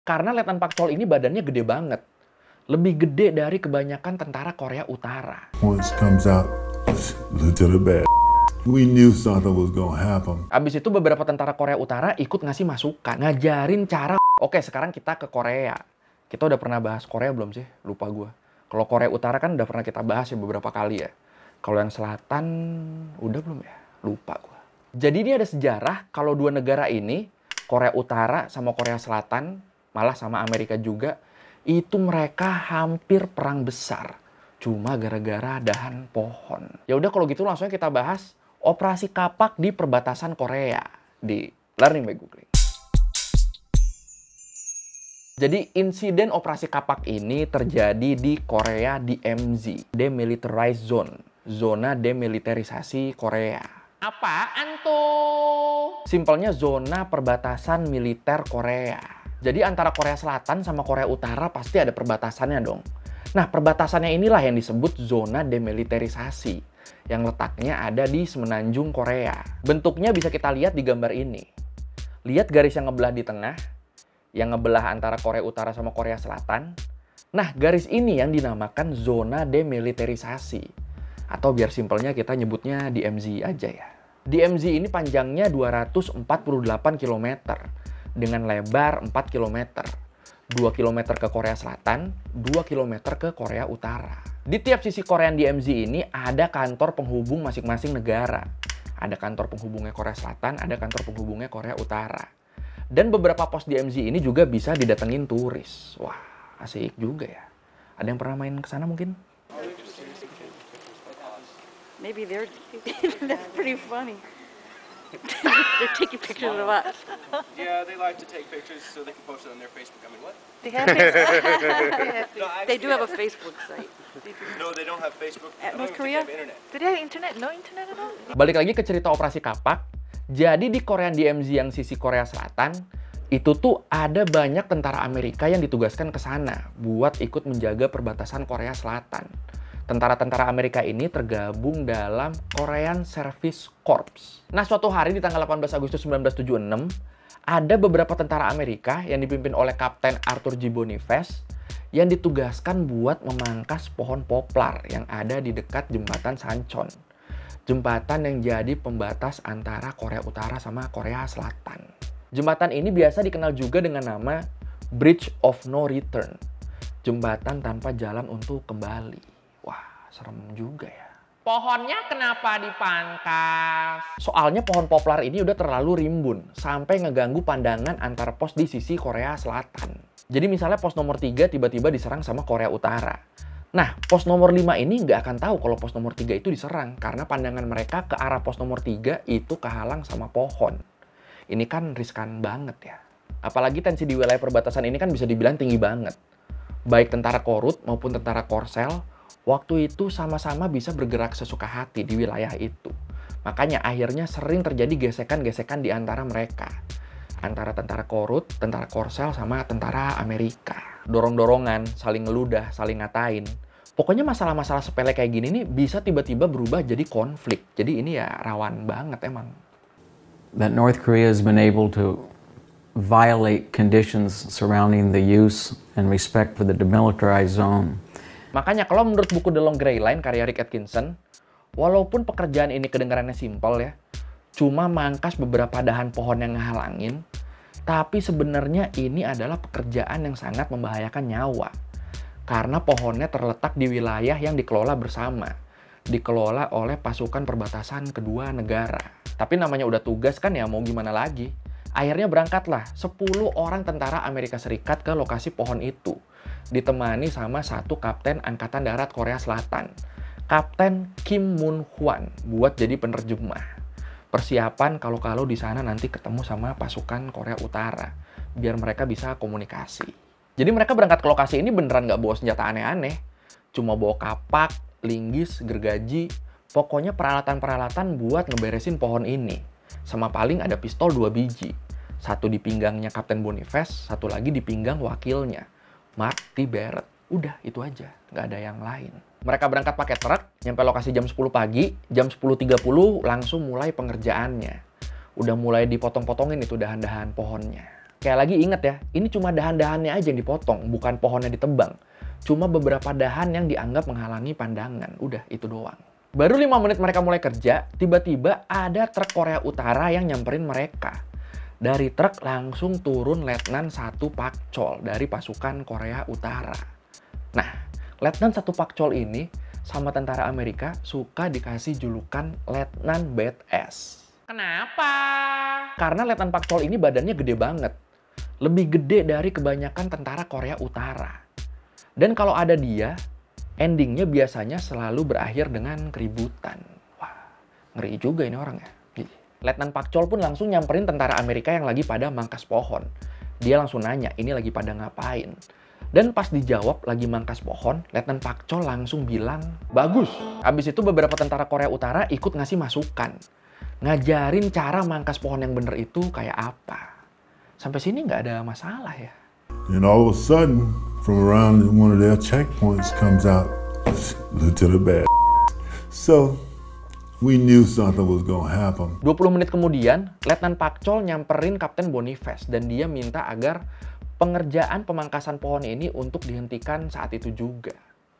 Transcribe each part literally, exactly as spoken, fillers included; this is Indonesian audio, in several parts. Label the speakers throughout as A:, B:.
A: Karena Letnan Pak Chol ini badannya gede banget. Lebih gede dari kebanyakan tentara Korea Utara.
B: Once comes out, little bad. We knew something was gonna happen.
A: Abis itu beberapa tentara Korea Utara ikut ngasih masukan, ngajarin cara. Oke, sekarang kita ke Korea. Kita udah pernah bahas Korea belum sih? Lupa gue. Kalau Korea Utara kan udah pernah kita bahas ya beberapa kali ya. Kalau yang Selatan udah belum ya? Lupa gue. Jadi ini ada sejarah kalau dua negara ini, Korea Utara sama Korea Selatan, malah sama Amerika juga, itu mereka hampir perang besar. Cuma gara-gara dahan pohon. Ya udah kalau gitu langsung kita bahas Operasi Kapak di perbatasan Korea di Learning by Googling. Jadi insiden Operasi Kapak ini terjadi di Korea D M Z, Demilitarized Zone, zona demilitarisasi Korea. Apaan tuh? Simpelnya zona perbatasan militer Korea. Jadi antara Korea Selatan sama Korea Utara pasti ada perbatasannya dong. Nah, perbatasannya inilah yang disebut zona demilitarisasi, yang letaknya ada di semenanjung Korea. Bentuknya bisa kita lihat di gambar ini. Lihat garis yang ngebelah di tengah, yang ngebelah antara Korea Utara sama Korea Selatan. Nah, garis ini yang dinamakan zona demilitarisasi. Atau biar simpelnya kita nyebutnya D M Z aja ya. D M Z ini panjangnya dua ratus empat puluh delapan kilometer dengan lebar empat kilometer. dua kilometer ke Korea Selatan, dua kilometer ke Korea Utara. Di tiap sisi Korean D M Z ini ada kantor penghubung masing-masing negara. Ada kantor penghubungnya Korea Selatan, ada kantor penghubungnya Korea Utara. Dan beberapa pos D M Z ini juga bisa didatengin turis. Wah, asik juga ya. Ada yang pernah main ke sana mungkin?
C: Maybe they're that's pretty funny. They're taking pictures of us.
D: Yeah, they like to take pictures so they can post it on their Facebook. I mean, what?
C: They have Facebook.
D: No,
C: They do have a
D: actually,
C: Facebook site.
D: No, they don't have Facebook.
C: At
D: I don't
C: North
D: even
C: Korea?
D: think they have internet.
C: Do they have internet? No internet at all?
A: Balik lagi ke cerita Operasi Kapak. Jadi di Korean D M Z yang sisi Korea Selatan, itu tuh ada banyak tentara Amerika yang ditugaskan ke sana buat ikut menjaga perbatasan Korea Selatan. Tentara-tentara Amerika ini tergabung dalam Korean Service Corps. Nah, suatu hari di tanggal delapan belas Agustus seribu sembilan ratus tujuh puluh enam, ada beberapa tentara Amerika yang dipimpin oleh Kapten Arthur G. Boniface yang ditugaskan buat memangkas pohon poplar yang ada di dekat jembatan Sancheon. Jembatan yang jadi pembatas antara Korea Utara sama Korea Selatan. Jembatan ini biasa dikenal juga dengan nama Bridge of No Return. Jembatan tanpa jalan untuk kembali. Wah, serem juga ya. Pohonnya kenapa dipangkas? Soalnya pohon poplar ini udah terlalu rimbun, sampai ngeganggu pandangan antar pos di sisi Korea Selatan. Jadi misalnya pos nomor tiga tiba-tiba diserang sama Korea Utara. Nah, pos nomor lima ini nggak akan tahu kalau pos nomor tiga itu diserang, karena pandangan mereka ke arah pos nomor tiga itu kehalang sama pohon. Ini kan riskan banget ya. Apalagi tensi di wilayah perbatasan ini kan bisa dibilang tinggi banget. Baik tentara Korut maupun tentara Korsel, waktu itu sama-sama bisa bergerak sesuka hati di wilayah itu. Makanya akhirnya sering terjadi gesekan-gesekan di antara mereka. Antara tentara Korut, tentara Korsel, sama tentara Amerika. Dorong-dorongan, saling ngeludah, saling ngatain. Pokoknya masalah-masalah sepele kayak gini nih bisa tiba-tiba berubah jadi konflik. Jadi ini ya rawan banget emang.
E: That North Korea has been able to violate conditions surrounding the use and respect for the demilitarized zone.
A: Makanya kalau menurut buku The Long Grey Line karya Rick Atkinson, walaupun pekerjaan ini kedengarannya simpel ya, cuma mangkas beberapa dahan pohon yang ngehalangin, tapi sebenarnya ini adalah pekerjaan yang sangat membahayakan nyawa. Karena pohonnya terletak di wilayah yang dikelola bersama, dikelola oleh pasukan perbatasan kedua negara. Tapi namanya udah tugas kan ya, mau gimana lagi? Akhirnya berangkatlah sepuluh orang tentara Amerika Serikat ke lokasi pohon itu, ditemani sama satu kapten Angkatan Darat Korea Selatan, Kapten Kim Moon Hwan, buat jadi penerjemah. Persiapan kalau-kalau di sana nanti ketemu sama pasukan Korea Utara, biar mereka bisa komunikasi. Jadi mereka berangkat ke lokasi ini beneran nggak bawa senjata aneh-aneh, cuma bawa kapak, linggis, gergaji, pokoknya peralatan-peralatan buat ngeberesin pohon ini. Sama paling ada pistol dua biji, satu di pinggangnya Kapten Boniface, satu lagi di pinggang wakilnya, Mark T. Barrett. Udah, itu aja. Nggak ada yang lain. Mereka berangkat pakai truk, nyampe lokasi jam sepuluh pagi, jam sepuluh tiga puluh langsung mulai pengerjaannya. Udah mulai dipotong-potongin itu dahan-dahan pohonnya. Kayak lagi inget ya, ini cuma dahan-dahannya aja yang dipotong, bukan pohonnya ditebang. Cuma beberapa dahan yang dianggap menghalangi pandangan. Udah, itu doang. Baru lima menit mereka mulai kerja, tiba-tiba ada truk Korea Utara yang nyamperin mereka. Dari truk langsung turun Letnan satu Pak Chol dari pasukan Korea Utara. Nah, Letnan satu Pak Chol ini sama tentara Amerika suka dikasih julukan Letnan Badass. Kenapa? Karena Letnan Pak Chol ini badannya gede banget. Lebih gede dari kebanyakan tentara Korea Utara. Dan kalau ada dia, endingnya biasanya selalu berakhir dengan keributan. Wah, ngeri juga ini orang ya. Letnan Pak Chol pun langsung nyamperin tentara Amerika yang lagi pada mangkas pohon. Dia langsung nanya, ini lagi pada ngapain? Dan pas dijawab lagi mangkas pohon, Letnan Pak Chol langsung bilang, bagus. Abis itu beberapa tentara Korea Utara ikut ngasih masukan. Ngajarin cara mangkas pohon yang bener itu kayak apa. Sampai sini nggak ada masalah ya.
B: And all of a sudden, from around one of their checkpoints comes out Lieutenant Bad. So, we knew something was gonna happen.
A: dua puluh menit kemudian, Letnan Pak Chol nyamperin Kapten Boniface dan dia minta agar pengerjaan pemangkasan pohon ini untuk dihentikan saat itu juga.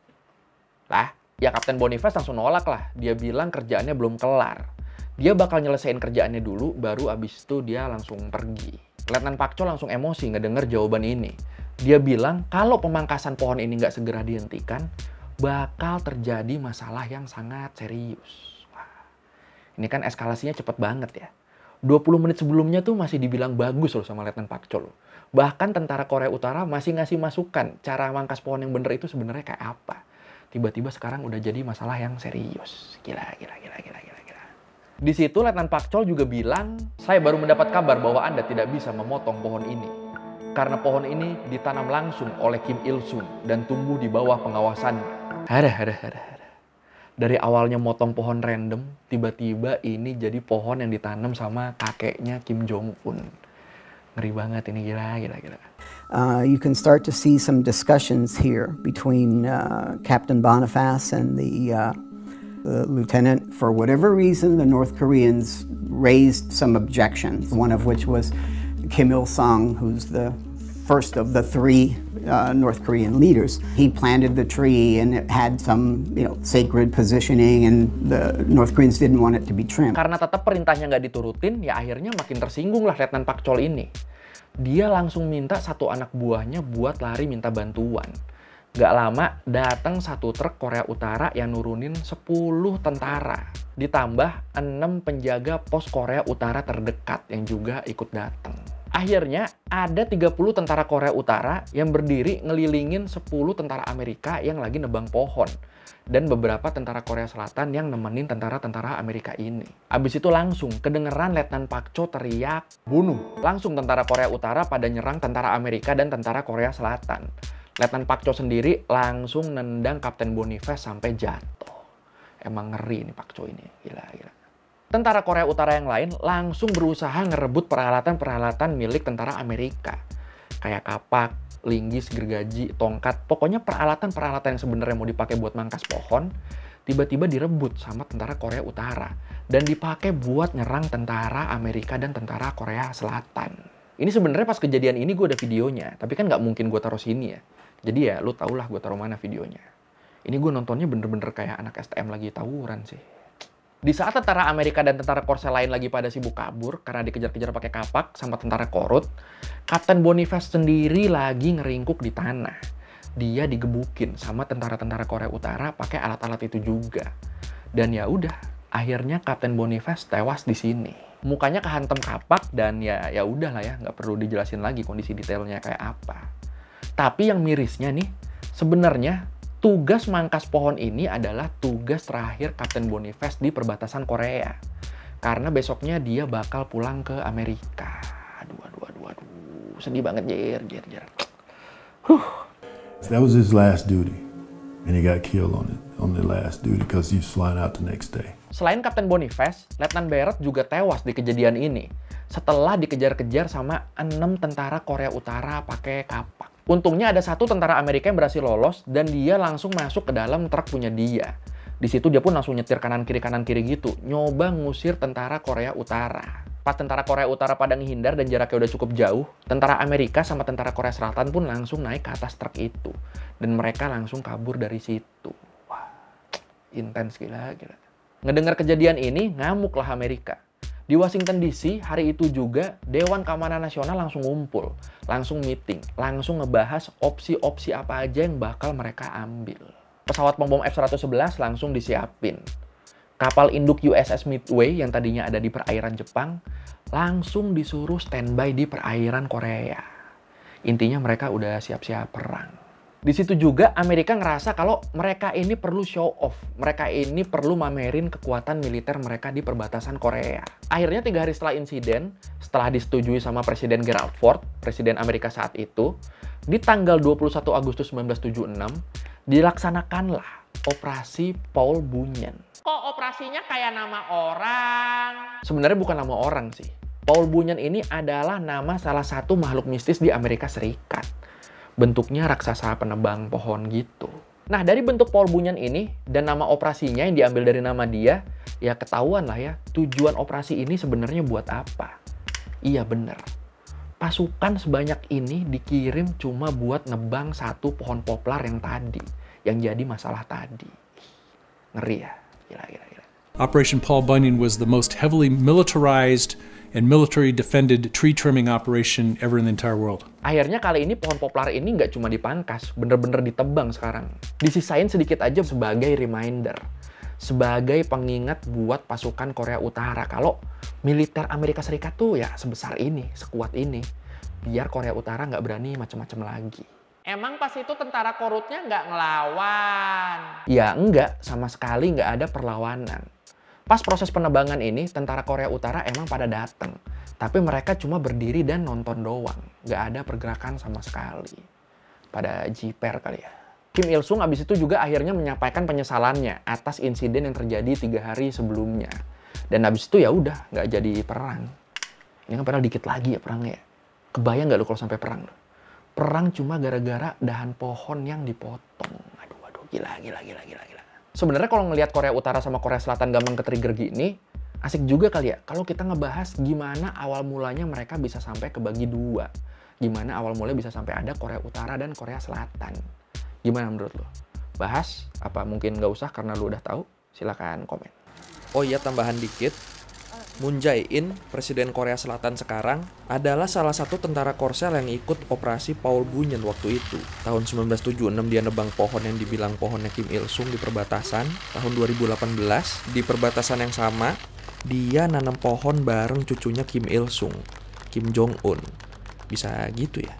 A: Lah, ya Kapten Boniface langsung nolak lah. Dia bilang kerjaannya belum kelar. Dia bakal nyelesain kerjaannya dulu, baru abis itu dia langsung pergi. Letnan Pak Chol langsung emosi ngedenger jawaban ini. Dia bilang kalau pemangkasan pohon ini nggak segera dihentikan, bakal terjadi masalah yang sangat serius. Wah, ini kan eskalasinya cepet banget ya. dua puluh menit sebelumnya tuh masih dibilang bagus loh sama Letnan Pak Chol. Bahkan tentara Korea Utara masih ngasih masukan cara mangkas pohon yang bener itu sebenarnya kayak apa. Tiba-tiba sekarang udah jadi masalah yang serius. Gila, gila, gila, gila, gila, gila. Di situ Letnan Pak Chol juga bilang, saya baru mendapat kabar bahwa Anda tidak bisa memotong pohon ini. Karena pohon ini ditanam langsung oleh Kim Il-sung dan tumbuh di bawah pengawasannya. Ada, ada, ada, ada. Dari awalnya motong pohon random, tiba-tiba ini jadi pohon yang ditanam sama kakeknya Kim Jong-un. Ngeri banget ini, gila, gila, gila.
F: Uh, you can start to see some discussions here between uh, Captain Boniface and the, uh, the lieutenant. For whatever reason, the North Koreans raised some objections, one of which was Kim Il-sung, who's the first of the three uh, North Korean leaders. He planted the tree and it had some, you know, sacred positioning, and the North Koreans didn't want it to be trimmed.
A: Karena tetap perintahnya nggak diturutin, ya akhirnya makin tersinggung lah Letnan Pak Chol ini. Dia langsung minta satu anak buahnya buat lari minta bantuan. Gak lama datang satu truk Korea Utara yang nurunin sepuluh tentara. Ditambah enam penjaga pos Korea Utara terdekat yang juga ikut datang. Akhirnya ada tiga puluh tentara Korea Utara yang berdiri ngelilingin sepuluh tentara Amerika yang lagi nebang pohon. Dan beberapa tentara Korea Selatan yang nemenin tentara-tentara Amerika ini. Abis itu langsung kedengeran Letnan Pak Chol teriak, bunuh. Langsung tentara Korea Utara pada nyerang tentara Amerika dan tentara Korea Selatan. Letnan Pak Chol sendiri langsung nendang Kapten Boniface sampai jatuh. Emang ngeri nih Pak Chol ini, gila, gila. Tentara Korea Utara yang lain langsung berusaha ngerebut peralatan-peralatan milik tentara Amerika. Kayak kapak, linggis, gergaji, tongkat, pokoknya peralatan-peralatan yang sebenarnya mau dipakai buat mangkas pohon, tiba-tiba direbut sama tentara Korea Utara. Dan dipakai buat nyerang tentara Amerika dan tentara Korea Selatan. Ini sebenarnya pas kejadian ini gue ada videonya, tapi kan nggak mungkin gue taruh sini ya. Jadi ya lu tau lah gue taruh mana videonya. Ini gue nontonnya bener-bener kayak anak S T M lagi tawuran sih. Di saat tentara Amerika dan tentara Korsel lain lagi pada sibuk kabur karena dikejar-kejar pakai kapak sama tentara Korut, Kapten Boniface sendiri lagi ngeringkuk di tanah. Dia digebukin sama tentara-tentara Korea Utara pakai alat-alat itu juga. Dan ya udah, akhirnya Kapten Boniface tewas di sini. Mukanya kehantam kapak dan ya ya udah lah ya, nggak perlu dijelasin lagi kondisi detailnya kayak apa. Tapi yang mirisnya nih, sebenarnya tugas mangkas pohon ini adalah tugas terakhir Kapten Boniface di perbatasan Korea. Karena besoknya dia bakal pulang ke Amerika. Aduh, aduh, aduh, aduh. Sedih banget, jer, jer, jer. Huh.
B: So that was his last duty. And he got killed on it, on the last duty because he was flying out the next day.
A: Selain Kapten Boniface, Letnan Barrett juga tewas di kejadian ini. Setelah dikejar-kejar sama enam tentara Korea Utara pakai kapak. Untungnya ada satu tentara Amerika yang berhasil lolos dan dia langsung masuk ke dalam truk punya dia. Di situ dia pun langsung nyetir kanan kiri kanan kiri gitu, nyoba ngusir tentara Korea Utara. Pas tentara Korea Utara pada menghindar dan jaraknya udah cukup jauh, tentara Amerika sama tentara Korea Selatan pun langsung naik ke atas truk itu. Dan mereka langsung kabur dari situ. Wah, intens gila, gila. Ngedengar kejadian ini, ngamuklah Amerika. Di Washington D C, hari itu juga Dewan Keamanan Nasional langsung ngumpul, langsung meeting, langsung ngebahas opsi-opsi apa aja yang bakal mereka ambil. Pesawat pembom F seratus sebelas langsung disiapin. Kapal induk U S S Midway yang tadinya ada di perairan Jepang, langsung disuruh standby di perairan Korea. Intinya mereka udah siap-siap perang. Di situ juga Amerika ngerasa kalau mereka ini perlu show off. Mereka ini perlu mamerin kekuatan militer mereka di perbatasan Korea. Akhirnya tiga hari setelah insiden, setelah disetujui sama Presiden Gerald Ford, Presiden Amerika saat itu, di tanggal dua puluh satu Agustus seribu sembilan ratus tujuh puluh enam, dilaksanakanlah Operasi Paul Bunyan. Kok operasinya kayak nama orang? Sebenarnya bukan nama orang sih. Paul Bunyan ini adalah nama salah satu makhluk mistis di Amerika Serikat. Bentuknya raksasa penebang pohon gitu. Nah, dari bentuk Paul Bunyan ini dan nama operasinya yang diambil dari nama dia, ya ketahuan lah ya, tujuan operasi ini sebenarnya buat apa. Iya bener, pasukan sebanyak ini dikirim cuma buat nebang satu pohon poplar yang tadi, yang jadi masalah tadi. Ngeri ya, gila, gila, gila.
G: Operation Paul Bunyan was the most heavily militarized and military defended tree trimming operation ever in the entire world.
A: Akhirnya kali ini pohon poplar ini nggak cuma dipangkas, bener-bener ditebang sekarang. Disisain sedikit aja sebagai reminder, sebagai pengingat buat pasukan Korea Utara kalau militer Amerika Serikat tuh ya sebesar ini, sekuat ini, biar Korea Utara nggak berani macem-macem lagi. Emang pas itu tentara korutnya nggak ngelawan? Ya enggak, sama sekali nggak ada perlawanan. Pas proses penebangan ini, tentara Korea Utara emang pada dateng. Tapi mereka cuma berdiri dan nonton doang. Nggak ada pergerakan sama sekali. Pada jiper kali ya. Kim Il-sung abis itu juga akhirnya menyampaikan penyesalannya atas insiden yang terjadi tiga hari sebelumnya. Dan abis itu ya udah, nggak jadi perang. Ini kan padahal dikit lagi ya perangnya. Kebayang nggak lu kalau sampai perang? Perang cuma gara-gara dahan pohon yang dipotong. Aduh, aduh, gila, gila, gila, gila, gila. Sebenarnya kalau ngelihat Korea Utara sama Korea Selatan gampang ke-trigger gini, asik juga kali ya kalau kita ngebahas gimana awal mulanya mereka bisa sampai kebagi dua. Gimana awal mulanya bisa sampai ada Korea Utara dan Korea Selatan. Gimana menurut lo? Bahas? Apa mungkin nggak usah karena lo udah tahu? Silakan komen. Oh iya, tambahan dikit. Moon Jae-in, Presiden Korea Selatan sekarang, adalah salah satu tentara Korsel yang ikut operasi Paul Bunyan waktu itu. Tahun seribu sembilan ratus tujuh puluh enam dia nebang pohon yang dibilang pohonnya Kim Il-sung di perbatasan. Tahun dua ribu delapan belas, di perbatasan yang sama, dia nanam pohon bareng cucunya Kim Il-sung, Kim Jong-un. Bisa gitu ya?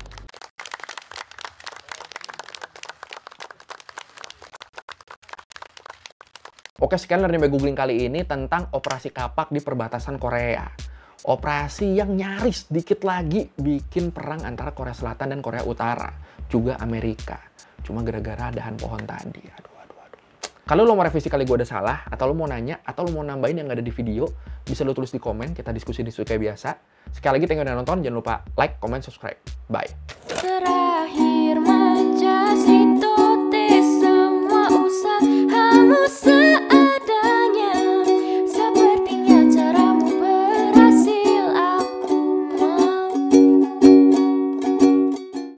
A: Oke, sekian dari googling kali ini tentang operasi kapak di perbatasan Korea. Operasi yang nyaris dikit lagi bikin perang antara Korea Selatan dan Korea Utara. Juga Amerika. Cuma gara-gara dahan pohon tadi. Aduh, aduh, aduh. Kalau lo mau revisi kali gue ada salah, atau lo mau nanya, atau lo mau nambahin yang gak ada di video, bisa lo tulis di komen, kita diskusi-diskusi kayak biasa. Sekali lagi, thank you udah nonton. Jangan lupa like, comment, subscribe. Bye.